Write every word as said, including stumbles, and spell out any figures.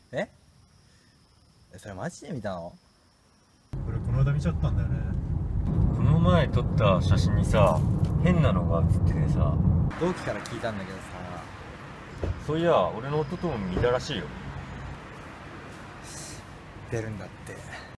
えそれマジで見たの？ これこの間見ちゃったんだよね。 この前撮った写真にさ、変なのが写っててさ、 同期から聞いたんだけどさ、 そういや俺の弟も見たらしいよ。 出るんだって。